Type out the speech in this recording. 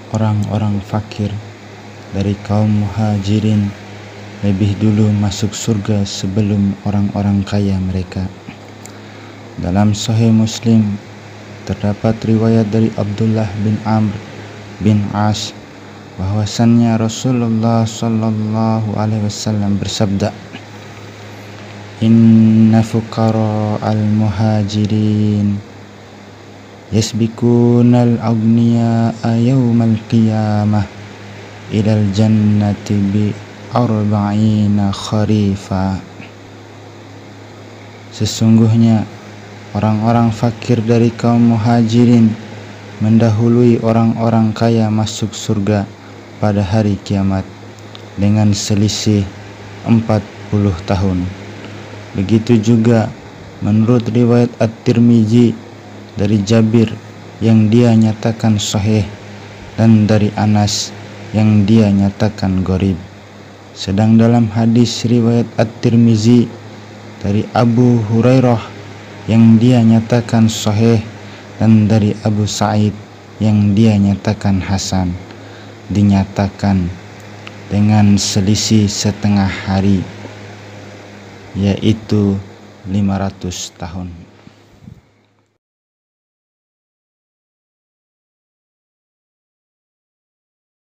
orang-orang fakir dari kaum muhajirin lebih dulu masuk surga sebelum orang-orang kaya mereka. Dalam Sahih Muslim terdapat riwayat dari Abdullah bin Amr bin As bahwasannya Rasulullah sallallahu alaihi wasallam bersabda, "Inna fuqara al-muhajirin yasbiqunal aghniya'a yawmal qiyamah ilal jannati bi arba'ina kharifa." Sesungguhnya orang-orang fakir dari kaum muhajirin mendahului orang-orang kaya masuk surga pada hari kiamat dengan selisih 40 tahun. Begitu juga menurut riwayat At-Tirmizi dari Jabir yang dia nyatakan sahih dan dari Anas yang dia nyatakan gharib. Sedang dalam hadis riwayat At-Tirmizi dari Abu Hurairah yang dia nyatakan sahih dan dari Abu Sa'id yang dia nyatakan hasan, dinyatakan dengan selisih setengah hari, yaitu 500 tahun.